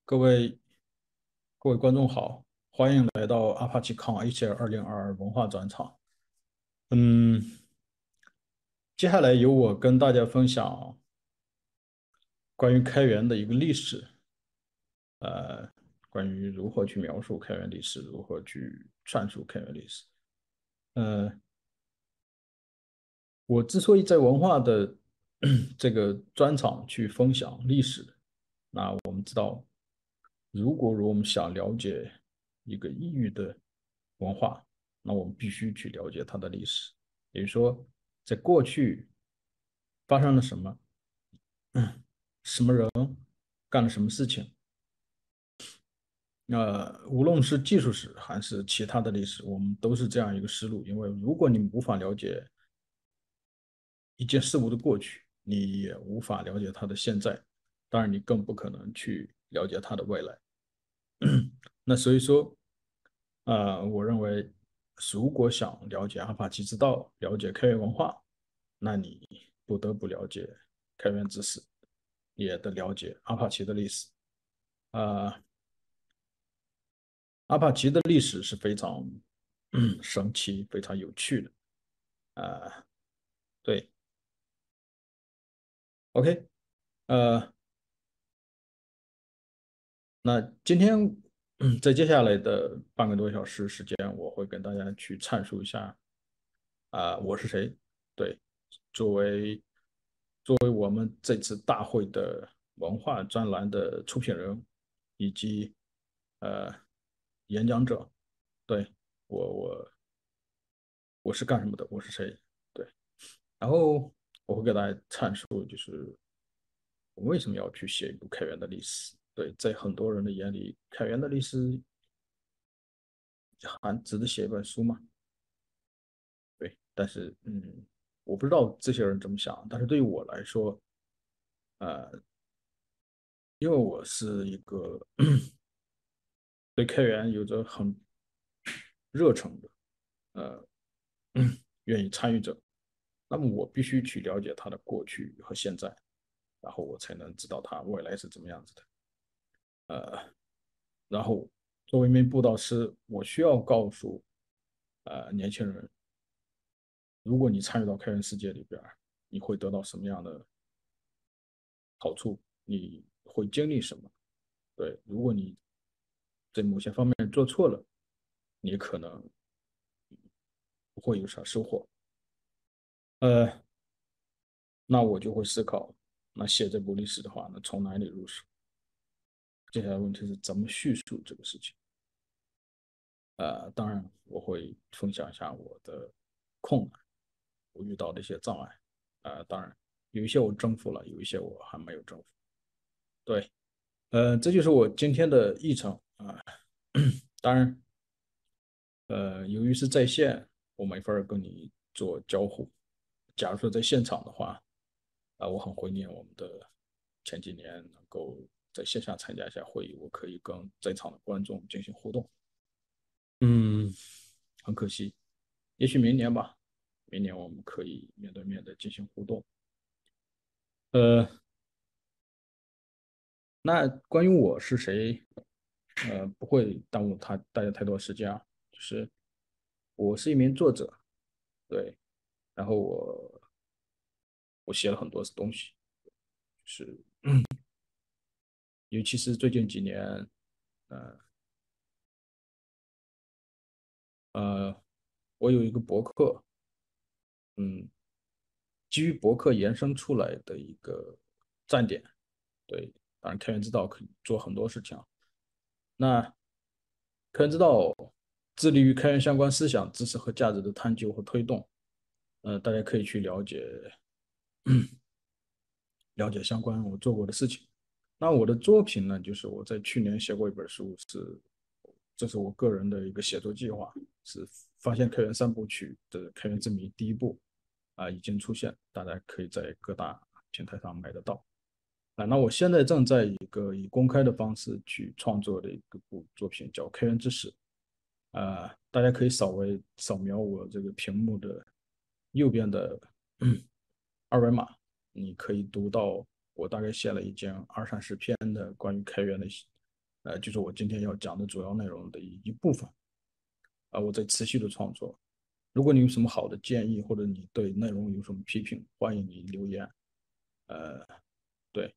各位各位观众好，欢迎来到 Apache Con HL 2022文化专场。嗯，接下来由我跟大家分享关于开源的一个历史，呃，关于如何去描述开源历史，如何去阐述开源历史。呃，我之所以在文化的这个专场去分享历史，那我们知道，如果我们想了解一个异域的文化，那我们必须去了解它的历史，也就是说，在过去发生了什么，什么人干了什么事情。无论是技术史还是其他的历史，我们都是这样一个思路。因为如果你无法了解一件事物的过去，你也无法了解它的现在，当然你更不可能去了解它的未来。那所以说，我认为，如果想了解阿帕奇之道，了解开源文化，那你不得不了解开源知识，也得了解阿帕奇的历史。呃，阿帕奇的历史是非常神奇、非常有趣的。呃，对，OK，呃，那今天在接下来的半个多小时时间，我会跟大家去阐述一下我是谁？对，作为我们这次大会的文化专栏的出品人，以及呃演讲者，对，我是干什么的？我是谁？对，然后我会给大家阐述，就是我为什么要去写一部开源的历史。对，在很多人的眼里，开源的历史还值得写一本书吗？对，但是我不知道这些人怎么想，但是对于我来说，呃，因为我是一个对开源有着很热诚的，呃，愿意参与者，那么我必须去了解他的过去和现在，然后我才能知道他未来是怎么样子的。然后作为一名布道师，我需要告诉年轻人，如果你参与到开源世界里边，你会得到什么样的好处？你会经历什么？对，如果你在某些方面做错了，你可能不会有啥收获。呃，那我就会思考，那写这部历史的话，那从哪里入手？接下来问题是怎么叙述这个事情？当然我会分享一下我的困难，我遇到的一些障碍。当然有一些我征服了，有一些我还没有征服。对，这就是我今天的议程当然，由于是在线，我没法跟你做交互。假如说在现场的话，我很怀念我们的前几年能够在线下参加一下会议，我可以跟在场的观众进行互动。嗯，很可惜，也许明年吧，明年我们可以面对面的进行互动。呃，那关于我是谁，不会耽误大家太多时间啊。就是我是一名作者，对，然后我写了很多东西，是尤其是最近几年，呃我有一个博客，嗯，基于博客延伸出来的一个站点，对，当然开源之道可以做很多事情啊。那开源之道致力于开源相关思想、知识和价值的探究和推动，大家可以去了解相关我做过的事情。那我的作品呢，就是我在去年写过一本书，这是我个人的一个写作计划，是发现开源三部曲的开源之谜第一部已经出现，大家可以在各大平台上买得到。那我现在正在一个以公开的方式去创作的一个部作品，叫《开源知识》。大家可以稍微扫描我这个屏幕的右边的二维码，你可以读到我大概写了一件二三十篇的关于开源的就是我今天要讲的主要内容的一部分。我在持续的创作。如果你有什么好的建议，或者你对内容有什么批评，欢迎你留言。呃，对，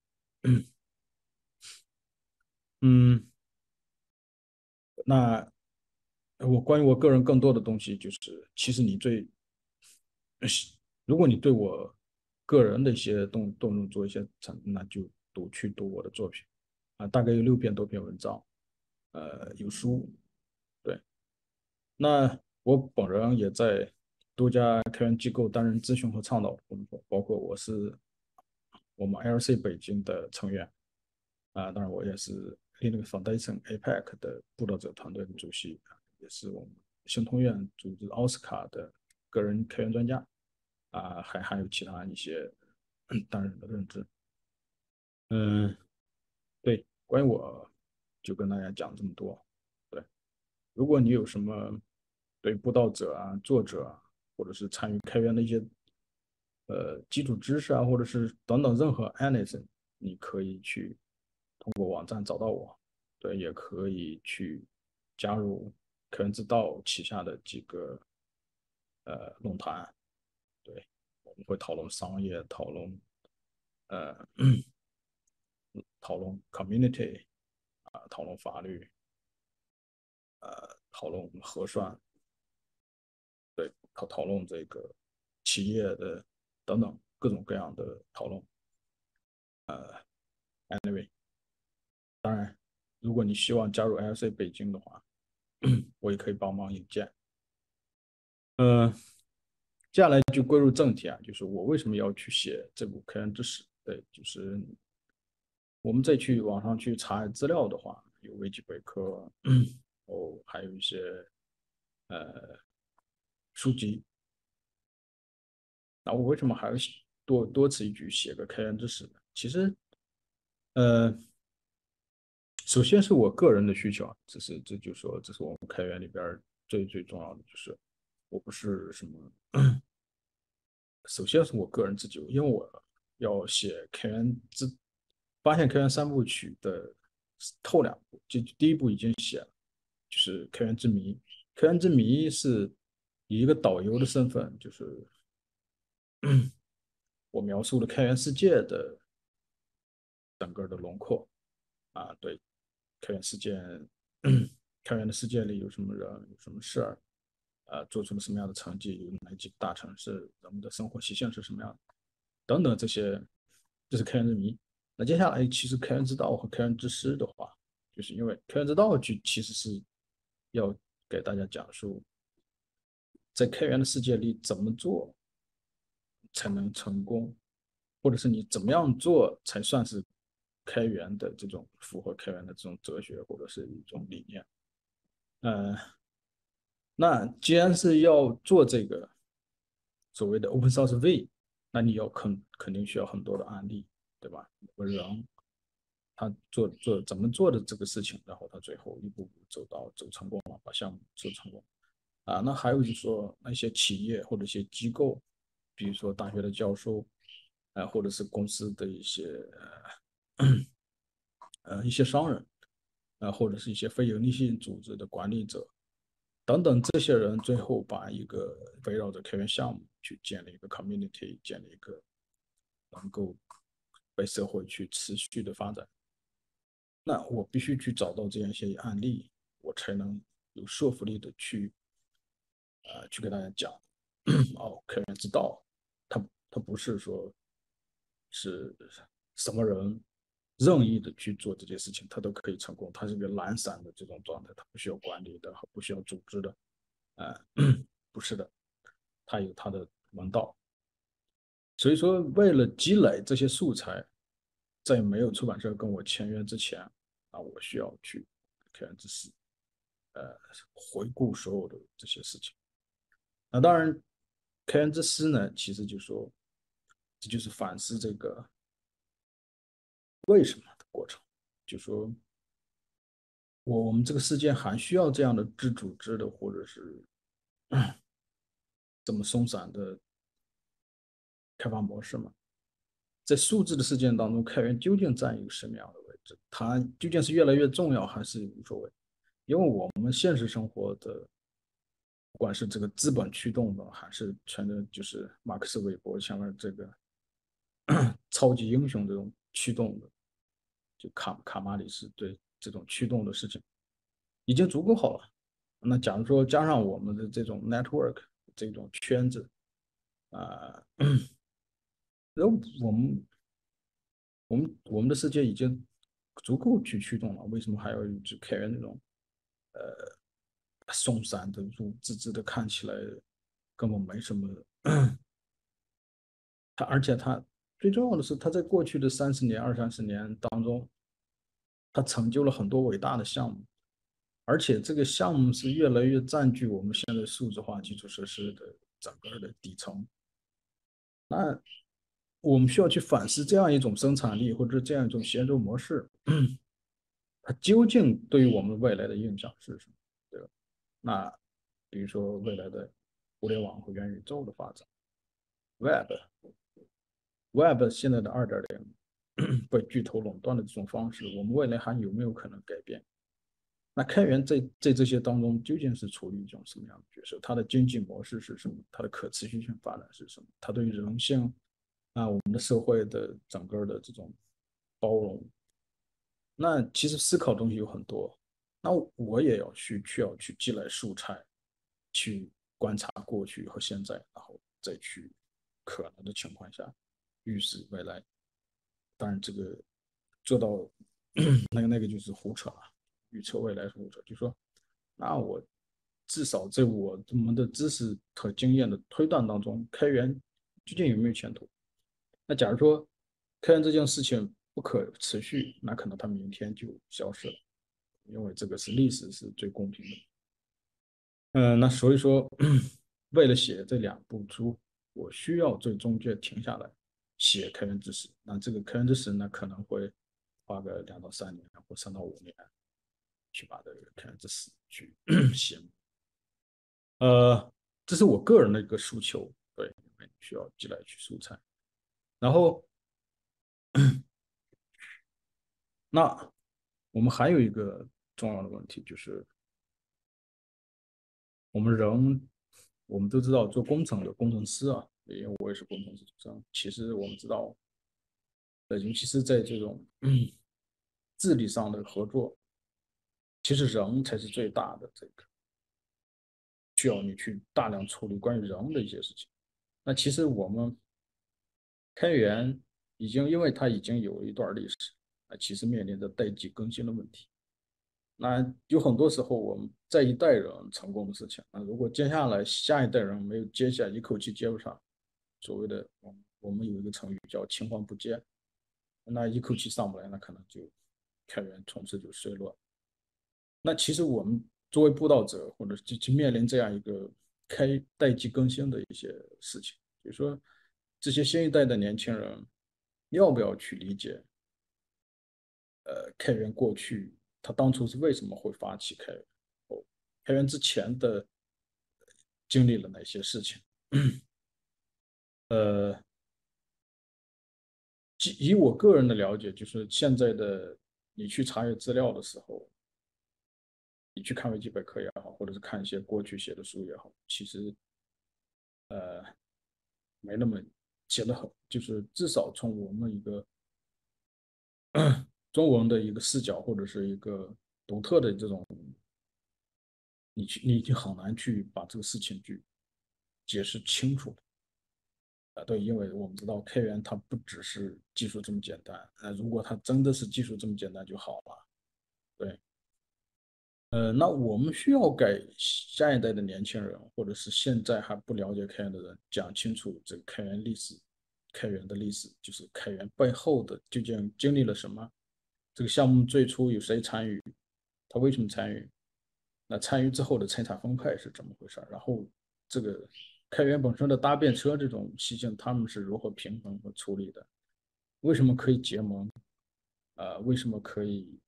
嗯，那我关于我个人更多的东西，就是其实你最，如果你对我个人的一些动作做一些那就读我的作品大概有6篇多篇文章，有书，对。那我本人也在多家开源机构担任咨询和倡导的工作，包括我们 LC 北京的成员当然我也是 Linux Foundation APEC 的布道者团队的主席，也是我们新通院组织奥斯卡的个人开源专家还有其他一些担任的任职。嗯，对，关于我就跟大家讲这么多。对，如果你有什么对布道者作者或者是参与开源的一些基础知识或者是等等任何 anything，你可以去通过网站找到我。对，也可以去加入开源之道旗下的几个论坛。对，我们会讨论商业，呃讨论 community 讨论法律，讨论核算，对，讨论这个企业的等等各种各样的讨论。Anyway，当然，如果你希望加入 LC 北京的话，我也可以帮忙引荐。嗯、接下来就归入正题就是我为什么要去写这部开源知识？对，就是我们再去网上去查资料的话，有维基百科，还有一些呃书籍。那我为什么还要多此一举写个开源知识呢？其实，呃，首先是我个人的需求这就说这是我们开源里边最重要的，就是我不是什么，首先是我个人自己，因为我要写发现开源3部曲的后2部，就第一部已经写了，就是开源之谜。开源之谜是以一个导游的身份，就是我描述了开源世界的整个的轮廓对，开源世界，开源的世界里有什么人，有什么事儿，做出了什么样的成绩，有哪几个大城市，人们的生活习性是什么样的，等等这些，这是开源之谜。那接下来其实开源之道和开源之师的话，就是因为开源之道其实是要给大家讲述在开源的世界里怎么做才能成功，或者是你怎么样做才算是开源的这种符合开源的这种哲学或者是一种理念。呃，那既然是要做这个所谓的 Open Source Reverie，那你要肯定需要很多的案例，对吧？有个人他怎么做的这个事情，然后他最后一步步走成功了，把项目做成功那还有就是说那些企业或者一些机构，比如说大学的教授或者是公司的一些商人或者是一些非营利性组织的管理者等等，这些人最后把一个围绕着开源项目去建立一个 community，建立一个能够被社会去持续的发展。那我必须去找到这样一些案例，我才能有说服力的去给大家讲开源之道，它不是说是什么人任意的去做这件事情，他都可以成功。它是一个懒散的这种状态，它不需要管理的，不需要组织的，呃，不是的，它有它的门道。所以说，为了积累这些素材，在没有出版社跟我签约之前我需要去开源知识，回顾所有的这些事情。那当然，开源之师呢，其实就说这就是反思这个为什么的过程，就说我们这个世界还需要这样的自组织的，或者是这么松散的开发模式吗？在数字的事件当中，开源究竟占一个什么样的位置？ 它究竟是越来越重要还是无所谓？因为我们现实生活的，不管是这个资本驱动的，还是全的就是马克思韦伯像的这个超级英雄这种驱动的，就卡马里斯对这种驱动的事情已经足够好了。那假如说加上我们的这种 network 这种圈子啊，然后我们的世界已经足够去驱动了，为什么还要去开源那种松散的、如滋滋的，看起来根本没什么。而且它最重要的是，它在过去的30年、20、30年当中，它成就了很多伟大的项目，而且这个项目是越来越占据我们现在数字化基础设施的整个的底层。那我们需要去反思这样一种生产力或者这样一种协作模式，它究竟对于我们未来的影响是什么？对吧？那比如说未来的互联网和元宇宙的发展，Web Web 现在的2.0被巨头垄断的这种方式，我们未来还有没有可能改变？那开源在这些当中究竟是处于一种什么样的角色？它的经济模式是什么？它的可持续性发展是什么？它对于人性我们的社会的整个的这种包容，那其实思考东西有很多。那我也需要去积累素材，去观察过去和现在，然后再去可能的情况下预示未来。当然，这个做到那个就是胡扯了，预测未来是胡扯。就说，那我至少在我们的知识和经验的推断当中，开源究竟有没有前途？那假如说开源这件事情不可持续，那可能它明天就消失了，因为这个是历史是最公平的。那所以说，为了写这2部书，我需要最终就停下来写开源知识。那这个开源知识呢，可能会花个2到3年或3到5年去把这个开源知识去写。这是我个人的一个诉求，对，需要积累去素材。然后，那我们还有一个重要的问题，就是我们人，我们都知道做工程的工程师啊，因为我也是工程师出身。其实我们知道，尤其是在这种治理上的合作，其实人才是最大的这个需要你去大量处理关于人的一些事情。那其实我们开源已经，因为它已经有一段历史，其实面临着代际更新的问题。那有很多时候，我们在一代人成功的事情，那如果接下来下一代人没有接下，一口气接不上，所谓的我们有一个成语叫青黄不接，那一口气上不来，那可能就开源从此就衰落。那其实我们作为布道者，或者就面临这样一个代际更新的一些事情，就是说这些新一代的年轻人要不要去理解，开源过去他当初是为什么会发起开源，开源之前的经历了哪些事情？呃，以我个人的了解，就是现在的你去查阅资料的时候，你去看维基百科也好，或者是看一些过去写的书也好，其实没那么写的很，就是至少从我们一个中文的一个视角，或者是一个独特的这种，你已经很难去把这个事情去解释清楚。对，因为我们知道开源它不只是技术这么简单，如果它真的是技术这么简单就好了。对，那我们需要给下一代的年轻人，或者是现在还不了解开源的人，讲清楚这个开源历史，开源的历史就是开源背后的究竟经历了什么，这个项目最初有谁参与，他为什么参与，那参与之后的财产分配是怎么回事，然后这个开源本身的搭便车这种事情，他们是如何平衡和处理的，为什么可以结盟，为什么可以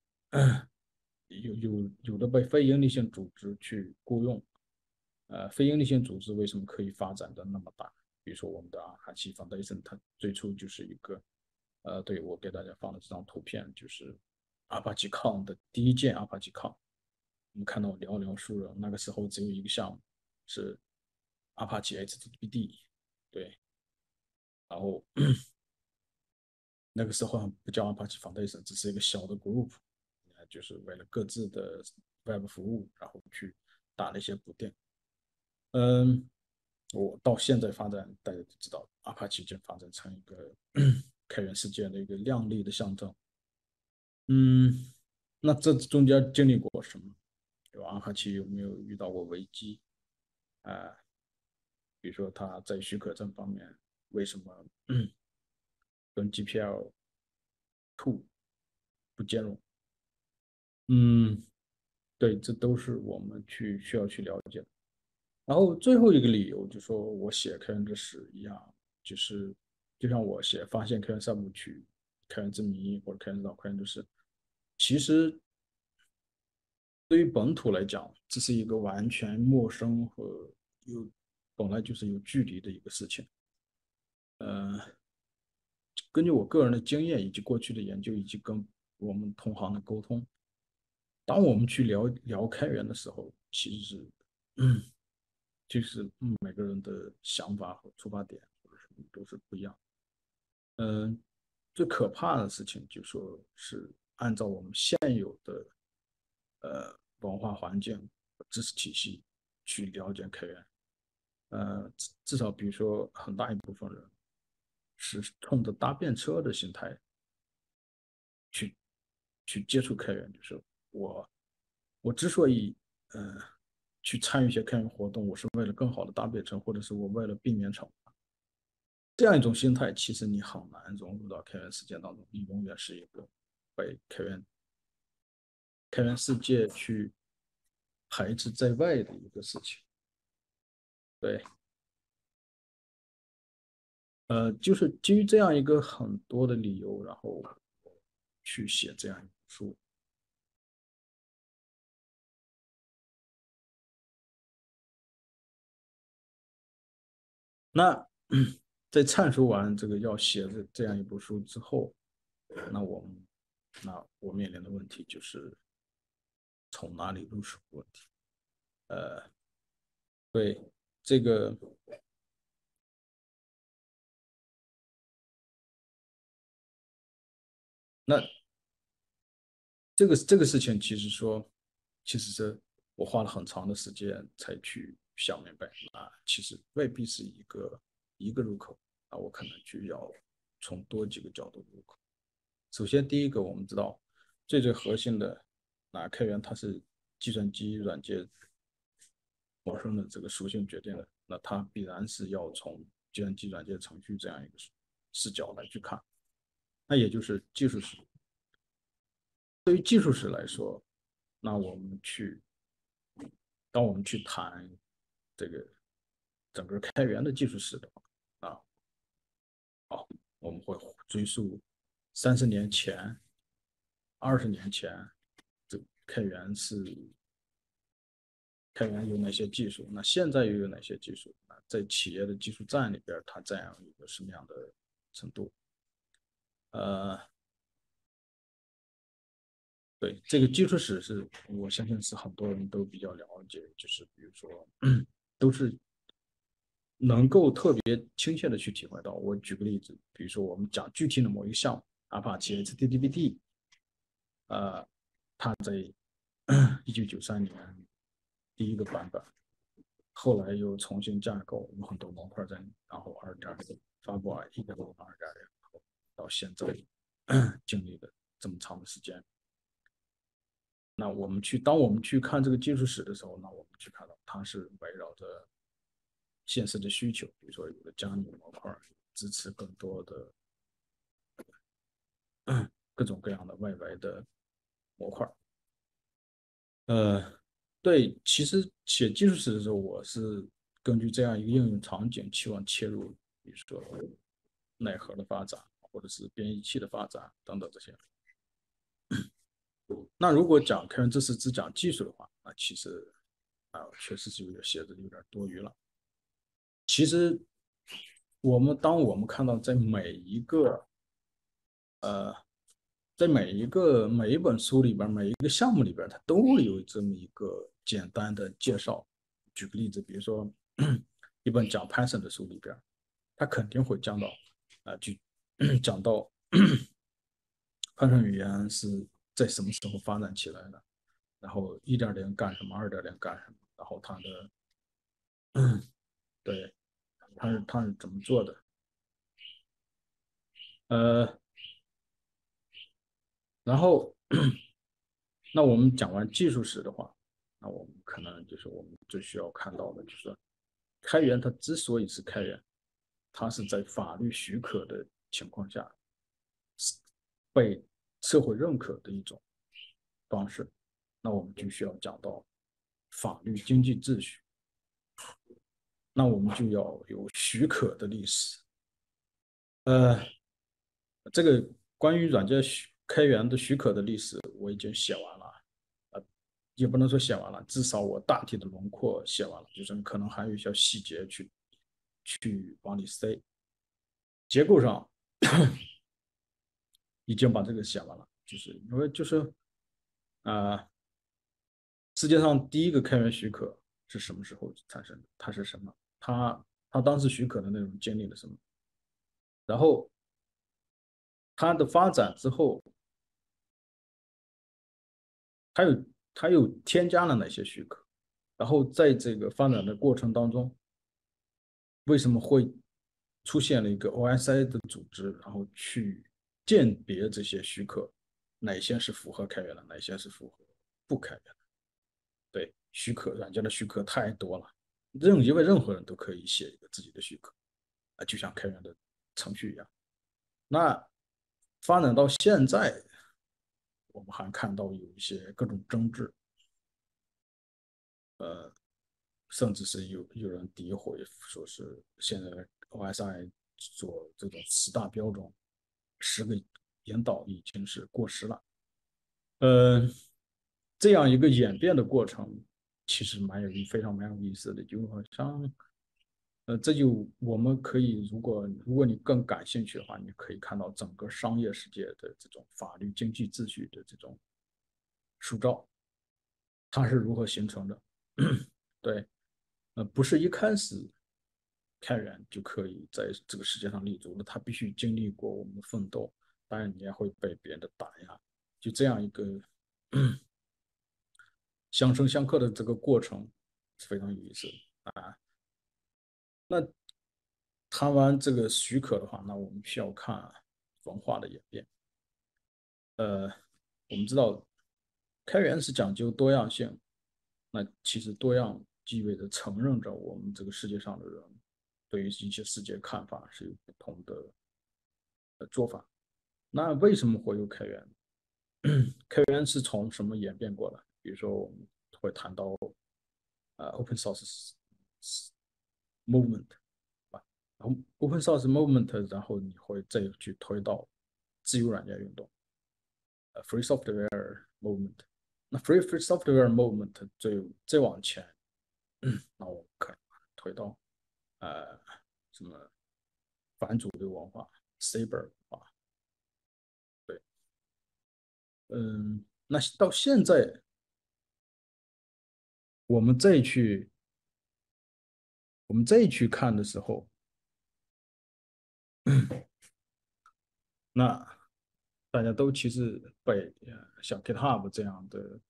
有的被非营利性组织去雇佣，非营利性组织为什么可以发展的那么大？比如说我们的阿卡奇 Foundation，它最初就是一个对，我给大家放的这张图片就是 Apache Con 的第一件 Apache Con。我们看到寥寥数人，那个时候只有一个项目是 Apache HTTPD。对，然后那个时候还不叫 Apache Foundation，只是一个小的 group，就是为了各自的 Web 服务，然后去打了一些补丁。嗯，我到现在发展，大家都知道，Apache 已经发展成一个开源世界的一个亮丽的象征。嗯，那这中间经历过什么？对吧？Apache 有没有遇到过危机？啊、比如说它在许可证方面为什么跟 GPL2 不兼容？嗯，对，这都是我们需要去了解的。然后最后一个理由就说我写开源之史一样，就是就像我写发现开源三部曲、开源之谜或者开源之道、开源之事，其实对于本土来讲，这是一个完全陌生和有本来就是有距离的一个事情。根据我个人的经验以及过去的研究，以及跟我们同行的沟通，当我们去聊开源的时候，其实是，就是每个人的想法和出发点或者什么都是不一样。嗯，最可怕的事情就说是按照我们现有的文化环境、知识体系去了解开源。至少比如说很大一部分人是冲着搭便车的心态去接触开源，就是我我之所以去参与一些开源活动，我是为了更好的搭便车，或者是我为了避免惩罚。这样一种心态，其实你很难融入到开源世界当中，你永远是一个被开源世界去排斥在外的一个事情。对，就是基于这样一个很多的理由，然后去写这样一本书。那在阐述完这个要写的这样一部书之后，那我们我面临的问题就是从哪里入手问题。呃，对，这个那这个事情，其实是我花了很长的时间才去想明白其实未必是一个入口。我可能就要从多几个角度入口。首先，第一个我们知道最核心的开源它是计算机软件本身的这个属性决定的，那它必然是要从计算机软件程序这样一个视角来去看。那也就是技术史。对于技术史来说，那我们去当我们去谈这个整个开源的技术史的话，啊，我们会追溯30年前、20年前，这开源有哪些技术？那现在又有哪些技术？在企业的技术栈里边，它占有一个什么样的程度？呃，对，这个技术史是我相信是很多人都比较了解，就是比如说都是能够特别亲切的去体会到。我举个例子，比如说我们讲具体的某一个项目，Apache HTTPD，它在1993年第一个版本，后来又重新架构，有很多模块在里，然后2.0发布2.0，到现在经历了这么长的时间。那当我们去看这个技术史的时候，那我们去看到它是围绕着现实的需求，比如说有的加密模块支持更多的各种各样的外围的模块。呃，对，其实写技术史的时候，我是根据这样一个应用场景，期望切入，比如说内核的发展，或者是编译器的发展等等这些。那如果讲开源知识只讲技术的话，那其实确实是写的有点多余了。其实当我们看到在每一个在每一本书里边，每一个项目里边，它都会有这么一个简单的介绍。举个例子，比如说一本讲 Python 的书里边，它肯定会讲到，讲到 Python 语言是在什么时候发展起来的，然后1.0干什么，2.0干什么，然后它的对，它是怎么做的？呃，然后那我们讲完技术史的话，那我们可能就是我们最需要看到的，就是开源它之所以是开源，它是在法律许可的情况下被社会认可的一种方式。那我们就需要讲到法律经济秩序，那我们就要有许可的历史。呃，这个关于软件开源的许可的历史，我已经写完了。也不能说写完了，至少我大体的轮廓写完了，就是可能还有一些细节去往里塞。结构上已经把这个写完了，就是因为就是啊、呃世界上第一个开源许可是什么时候产生的？它是什么？它当时许可的内容经历了什么？然后它的发展之后，它有它又添加了哪些许可？然后在这个发展的过程当中，为什么会出现了一个 OSI 的组织，然后去鉴别这些许可，哪些是符合开源的，哪些是符合不开源的？对，许可软件的许可太多了，因为任何人都可以写一个自己的许可就像开源的程序一样。那发展到现在，我们还看到有一些各种争执，甚至是有人诋毁说是现在 OSI 做这种10大标准10个引导已经是过时了。呃，这样一个演变的过程，其实非常蛮有意思的，就好像这就我们可以，如果你更感兴趣的话，你可以看到整个商业世界的这种法律经济秩序的这种塑造，它是如何形成的？对，不是一开始开源就可以在这个世界上立足的，它必须经历过我们的奋斗，当然你也会被别人的打压，就这样一个相生相克的这个过程是非常有意思的啊。那谈完这个许可的话，那我们需要看文化的演变。我们知道开源是讲究多样性，那其实多样意味着承认着我们这个世界上的人对于一些世界看法是有不同的做法。那为什么会有开源？开源是从什么演变过来？比如说我们会谈到Open Source Movement 吧，然后 Open Source Movement，然后你会再去推到自由软件运动，Free Software Movement。那 Free Software Movement 最往前，那我们可能推到呃什么反主流文化、Cyber 文化，对，那到现在我们再去看的时候，那大家都其实被像 GitHub 这样的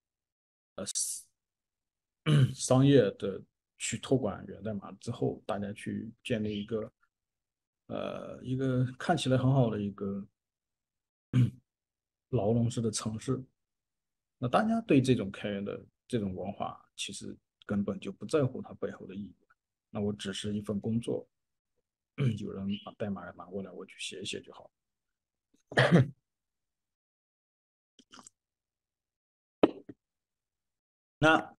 商业的去托管源代码之后，大家去建立一个看起来很好的一个牢笼式的城市。那大家对这种开源的这种文化，其实根本就不在乎它背后的意义。那我只是一份工作，有人把代码拿过来，我去写一写就好。那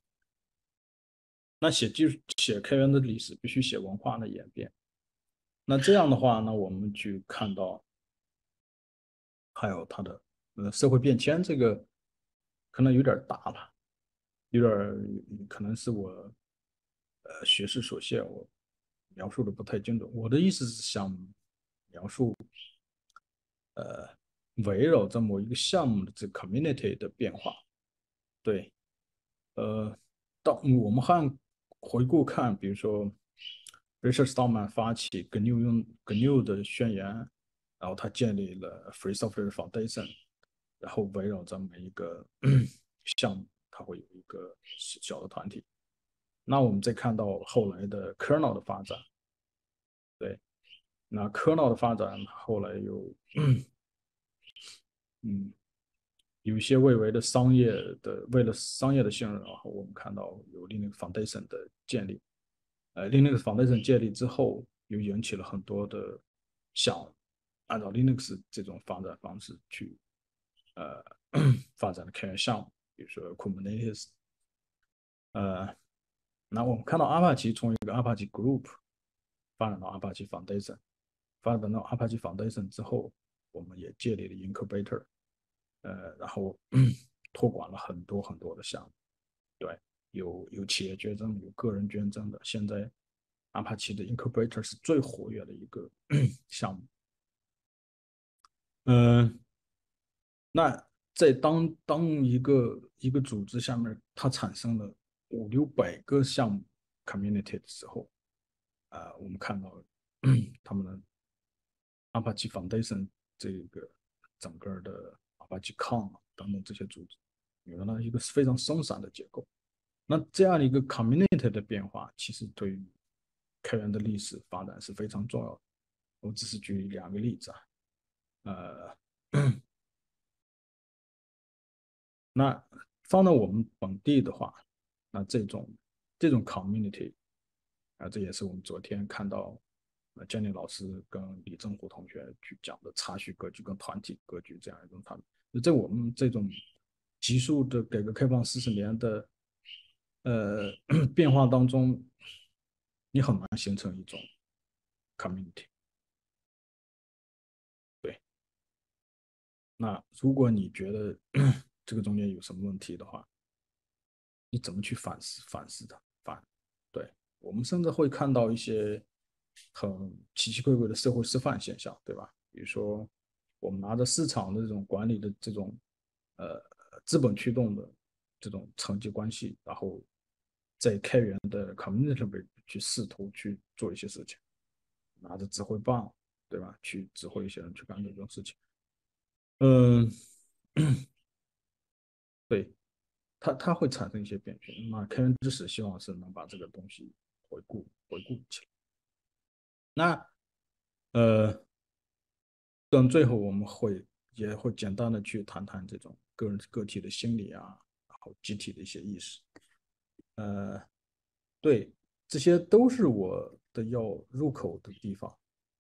写开源的历史，必须写文化的演变。那这样的话，那我们去看到还有它的社会变迁，这个可能有点大了，有点可能是我学识所限，我描述的不太精准。我的意思是想描述呃围绕着某一个项目的这 community 的变化。对，呃，当我们还回顾看，比如说 Richard Stallman 发起 GNU 的宣言，然后他建立了 Free Software Foundation，然后围绕着每一个项目，它会有一个小的团体。那我们再看到后来的 kernel 的发展，对，那 kernel 的发展后来有嗯有一些为了商业的信任，然后我们看到有 Linux Foundation 的建立。Linux Foundation 建立之后，又引起了很多的想按照 Linux 这种发展方式去呃发展的开源项目，比如说 Kubernetes。呃，那我们看到 Apache 从一个 Apache Group 发展到 Apache Foundation，发展到 Apache Foundation 之后，我们也建立了 Incubator，然后托管了很多很多的项目。对，有企业捐赠，有个人捐赠的。现在阿帕奇的 Incubator 是最活跃的一个项目。嗯、那在当一个组织下面，它产生了500-600个项目 community 的时候，我们看到他们的 Apache Foundation 这个整个的 Apache Con 等等这些组织，有了一个非常松散的结构。那这样的一个 community 的变化，其实对于开源的历史发展是非常重要的。我只是举2个例子啊，呃，那放到我们本地的话，那这种 community 这也是我们昨天看到Jenny 老师跟李正虎同学去讲的差序格局跟团体格局这样一种他们，在我们这种急速的改革开放40年的呃变化当中，你很难形成一种 community。对，那如果你觉得这个中间有什么问题的话，你怎么去反思它？对，我们甚至会看到一些很奇奇怪怪的社会示范现象，对吧？比如说，我们拿着市场的这种管理的这种呃资本驱动的这种层级关系，然后在开源的 community 里面去试图去做一些事情，拿着指挥棒，对吧？去指挥一些人去干这种事情。嗯，对，它会产生一些变形。那开源知识希望是能把这个东西回顾起来。那等最后我们也会简单的去谈谈这种个体的心理啊，然后集体的一些意识。呃，对，这些都是我的要入口的地方。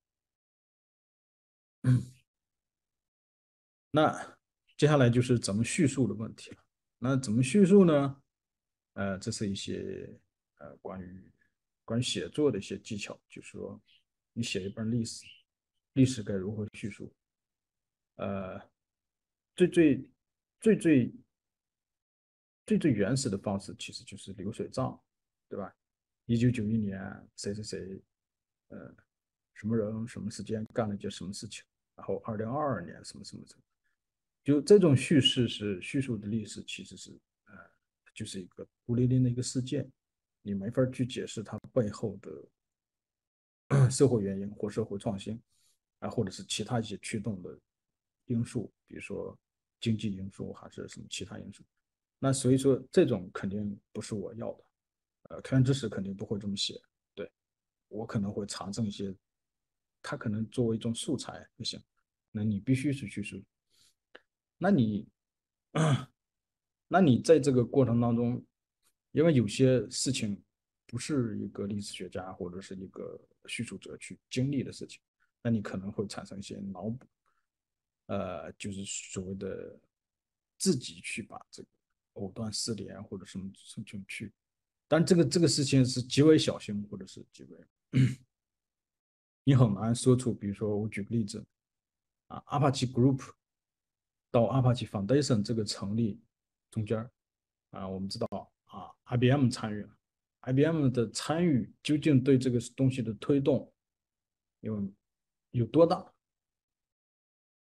那接下来就是怎么叙述的问题了。那怎么叙述呢？这是一些关于写作的一些技巧，就是说你写一本历史，历史该如何叙述？呃，最最最最最原始的方式其实就是流水账，对吧？1991年谁谁谁，呃，什么人什么时间干了一件什么事情，然后2022年什么什么什么，就这种叙事是叙述的历史，其实是呃，就是一个孤零零的一个事件，你没法去解释它背后的社会原因或社会创新，或者是其他一些驱动的因素，比如说经济因素还是什么其他因素。那所以说这种肯定不是我要的，开源知识肯定不会这么写，对，我可能会查证一些，它可能作为一种素材不行，那你必须是叙述，那你那你在这个过程当中，因为有些事情不是一个历史学家或者是一个叙述者去经历的事情，那你可能会产生一些脑补，就是所谓的自己去把这个藕断丝连或者什么事情去，但这个事情是极为小心或者是极为你很难说出，比如说我举个例子Apache Group 到 Apache Foundation 这个成立中间我们知道IBM 参与了，IBM 的参与究竟对这个东西的推动有多大？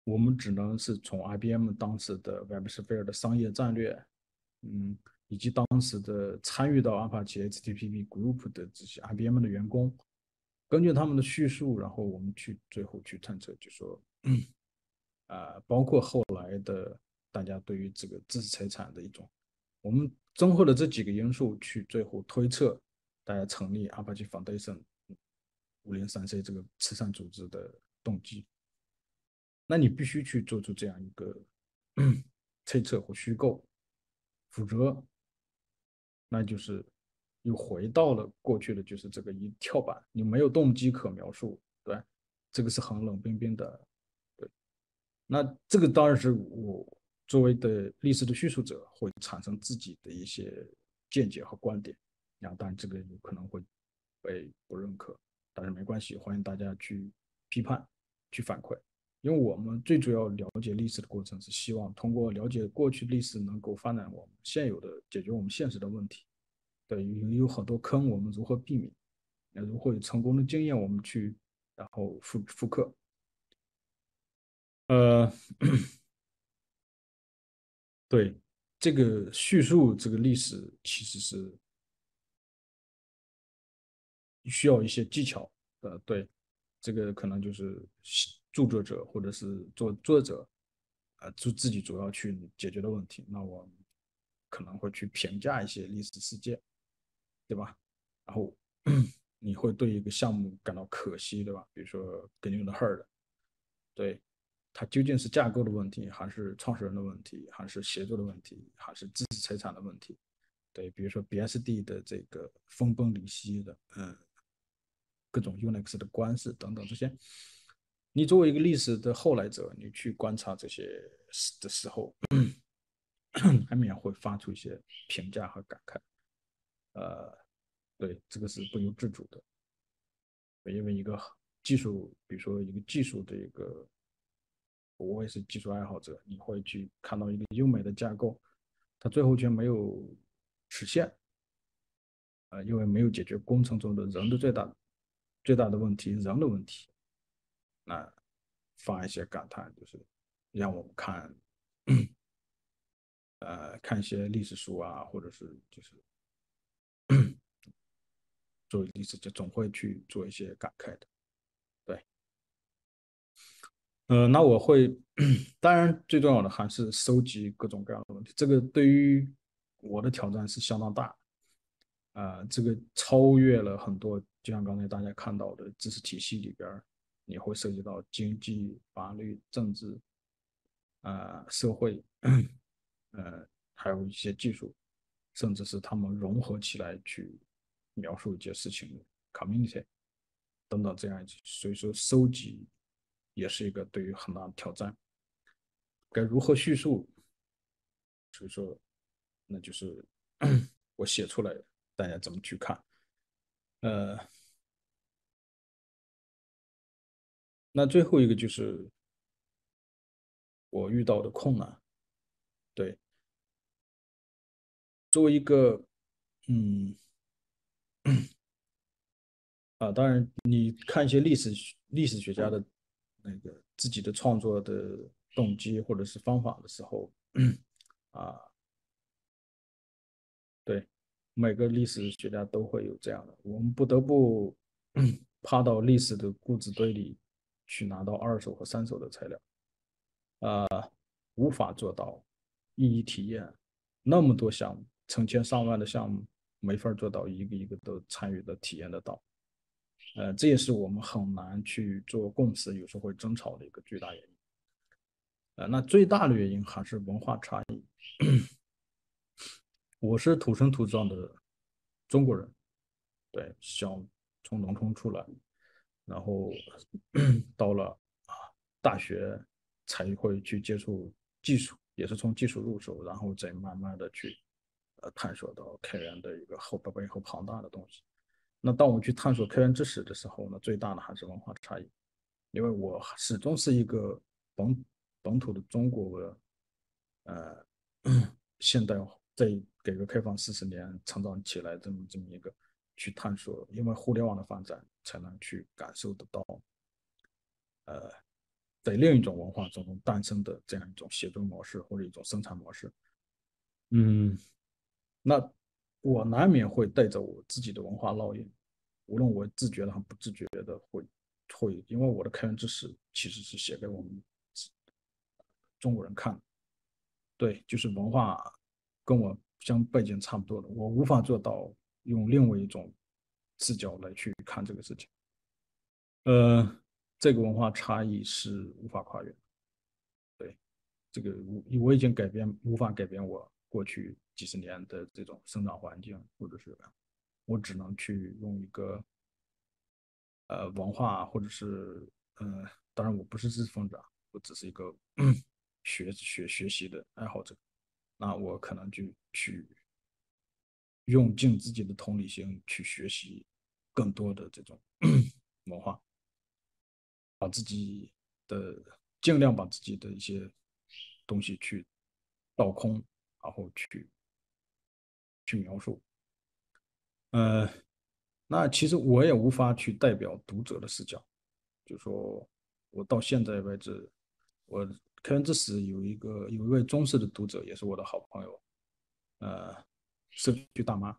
我们只能是从 IBM 当时的 WebSphere 的商业战略，以及当时的参与到 Apache HTTP Group 的这些 IBM 的员工，根据他们的叙述，然后我们最后去探测，就说，包括后来的大家对于这个知识财产的一种，我们综合了这几个因素去最后推测，大家成立 Apache Foundation 503C 这个慈善组织的动机。那你必须去做出这样一个猜测或虚构，否则那就是又回到了过去的就是这个一跳板，你没有动机可描述，对，这个是很冷冰冰的，对。那这个当然是我作为的历史的叙述者会产生自己的一些见解和观点，当然这个有可能会被不认可，但是没关系，欢迎大家去批判、去反馈。因为我们最主要了解历史的过程是希望通过了解过去历史能够发展我们现有的解决我们现实的问题。对，有很多坑我们如何避免？如何有成功的经验我们去然后复刻。呃，对，这个叙述这个历史其实是需要一些技巧的。对，这个可能就是著作者或者是作者就自己主要去解决的问题。那我可能会去评价一些历史事件，对吧？然后你会对一个项目感到可惜，对吧？比如说给你的 herd，对，它究竟是架构的问题，还是创始人的问题，还是协作的问题，还是知识财产的问题？对，比如说 BSD 的这个分崩离析的，各种 Unix 的关系等等这些，你作为一个历史的后来者，你去观察这些的时候，难免会发出一些评价和感慨。呃，对，这个是不由自主的，因为一个技术，比如说一个技术的一个，我也是技术爱好者，你会去看到一个优美的架构，它最后却没有实现，因为没有解决工程中的人的最大的问题，人的问题，那发一些感叹，就是让我们看，看一些历史书啊，或者是就是作为历史，就总会去做一些感慨的。对，那我会，当然最重要的还是收集各种各样的问题，这个对于我的挑战是相当大，这个超越了很多，就像刚才大家看到的知识体系里边，你会涉及到经济、法律、政治，社会，还有一些技术，甚至是他们融合起来去描述一件事情，community 等等这样一些，所以说收集也是一个对于很大的挑战。该如何叙述，所以说那就是我写出来，大家怎么去看。呃，那最后一个就是我遇到的困难。对，作为一个嗯当然你看一些历史学家的那个自己的创作的动机或者是方法的时候，啊，对，每个历史学家都会有这样的，我们不得不趴到历史的固执堆里去拿到二手和三手的材料，无法做到一一体验那么多项目，成千上万的项目，没法做到一个一个都参与的体验得到。这也是我们很难去做共识，有时候会争吵的一个巨大原因。那最大的原因还是文化差异。我是土生土长的中国人，对，从农村出来，然后到了大学才会去接触技术，也是从技术入手，然后再慢慢的去探索到开源的一个背后庞大的东西。那当我去探索开源知识的时候呢，最大的还是文化差异，因为我始终是一个本土的中国的呃现代在改革开放40年成长起来这么一个去探索，因为互联网的发展才能去感受得到在另一种文化中诞生的这样一种写作模式或者一种生产模式。嗯，那我难免会带着我自己的文化烙印，无论我自觉的还不自觉的会，因为我的开源知识其实是写给我们中国人看的，对，就是文化跟我背景差不多的，我无法做到用另外一种视角来去看这个事情。呃，这个文化差异是无法跨越的。对，这个我已经无法改变我过去几十年的这种生长环境，或者是我只能去用一个文化，或者是当然我不是知识分子啊，我只是一个学习的爱好者，那我可能就去用尽自己的同理心去学习更多的这种文化，把自己的尽量把自己的一些东西去倒空，然后去描述。呃，那其实我也无法去代表读者的视角，就说我到现在为止，我开源之时有一位忠实的读者，也是我的好朋友，呃，社区大妈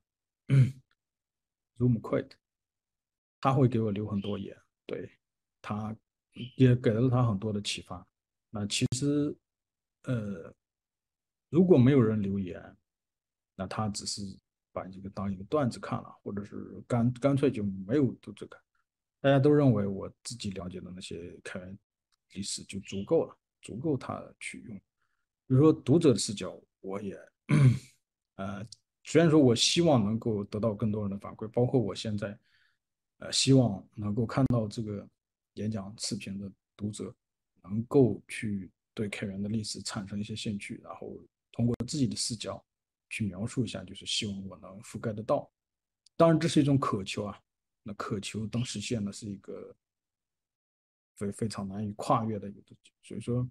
，Room Quit，他会给我留很多言，对，他也给了他很多的启发。那其实，呃，如果没有人留言，那他只是把这个当一个段子看了，或者是干脆就没有读者看。大家都认为我自己了解的那些开源历史就足够了，足够他去用。比如说读者的视角，我也呃，虽然说我希望能够得到更多人的反馈，包括我现在希望能够看到这个演讲视频的读者能够去对开源的历史产生一些兴趣，然后通过自己的视角去描述一下，就是希望我能覆盖得到。当然，这是一种渴求啊，那渴求等实现的是一个非常难以跨越的一个东西，所以说，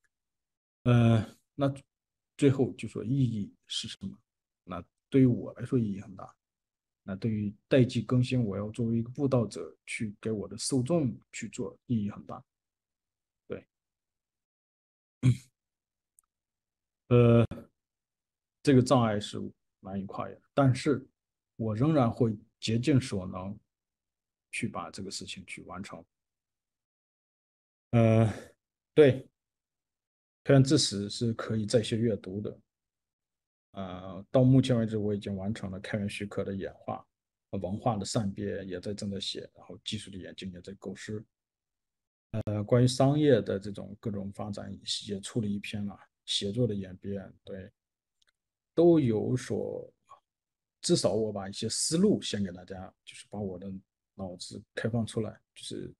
那最后就说意义是什么？那对于我来说意义很大。那对于代际更新，我要作为一个布道者去给我的受众去做，意义很大。对，呃，这个障碍是难以跨越的，但是我仍然会竭尽所能去把这个事情去完成。呃，对，开源知识是可以在线阅读的。到目前为止，我已经完成了开源许可的演化，文化的善变也正在写，然后技术的演进也在构思。关于商业的这种各种发展也出了一篇了，写作的演变，对，都有所，至少我把一些思路先给大家，就是把我的脑子开放出来，就是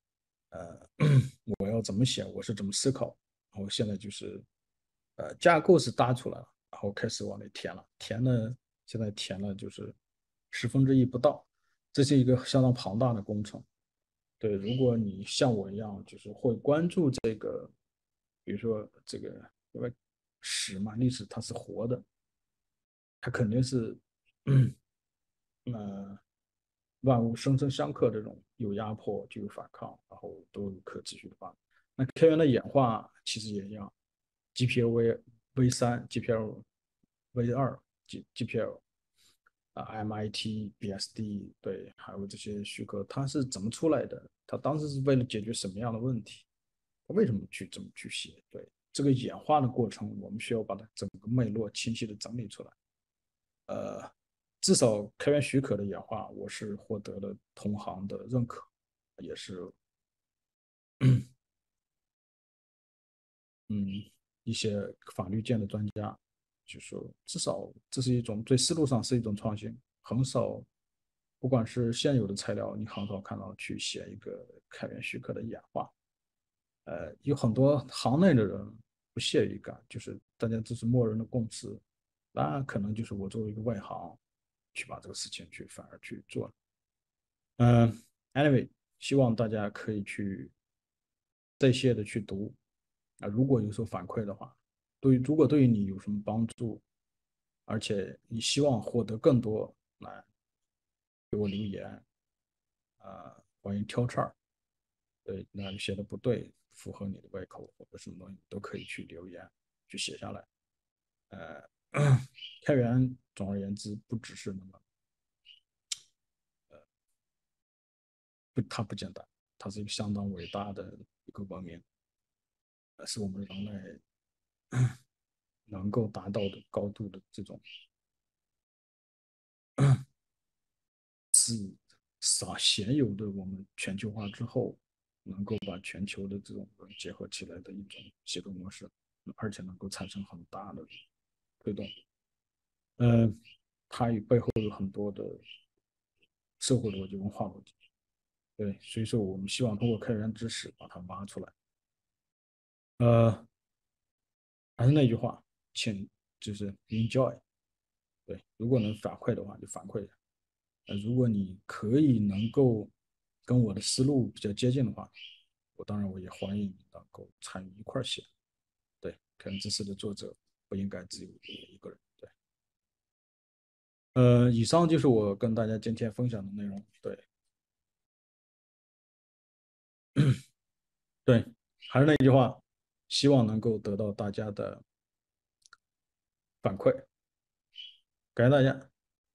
我要怎么写，我是怎么思考，然后现在就是架构是搭出来了，然后开始往里填了，现在填了就是1/10不到，这是一个相当庞大的工程。对，如果你像我一样，就是会关注这个，比如说这个，因为史嘛，历史它是活的，它肯定是，呃，万物生生相克这种有压迫就有反抗，然后都有可持续的发展。那开源的演化其实也一样，GPL V3、GPL V2、GPL MIT、BSD 对，还有这些许可，它是怎么出来的？它当时是为了解决什么样的问题？为什么这么去写？对，这个演化的过程，我们需要把它整个脉络清晰的整理出来。呃，至少开源许可的演化，我是获得了同行的认可，也是嗯一些法律界的专家就说，至少这是一种对思路上是一种创新，很少，不管是现有的材料，你很少看到去写一个开源许可的演化。有很多行内的人不屑于干，就是大家这是默认的共识，那可能就是我作为一个外行，去把这个事情反而去做了。anyway，希望大家可以去在线的去读如果有所反馈的话，如果对于你有什么帮助，而且你希望获得更多，来给我留言欢迎挑刺儿。 对，哪里写的不对，符合你的胃口或者什么东西，都可以去留言，去写下来。呃，开源总而言之不只是那么不，它不简单，它是一个相当伟大的一个文明，是我们人类能够达到的高度的这种鲜有的我们全球化之后，能够把全球的这种结合起来的一种写作模式，而且能够产生很大的推动。呃，它与背后有很多的社会逻辑、文化逻辑。对，所以说我们希望通过开源知识把它挖出来。呃，还是那句话，请就是 enjoy。对，如果能反馈的话就反馈。如果你可以能够跟我的思路比较接近的话，当然我也欢迎你能够参与一块写。对，开源知识的作者不应该只有我一个人。对，以上就是我跟大家今天分享的内容。对，对，还是那句话，希望能够得到大家的反馈，感谢大家。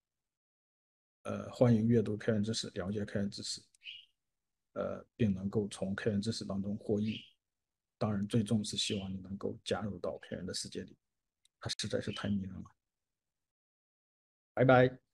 欢迎阅读开源知识，了解开源知识，并能够从开源知识当中获益。当然，最终是希望你能够加入到开源的世界里，它实在是太迷人了。拜拜。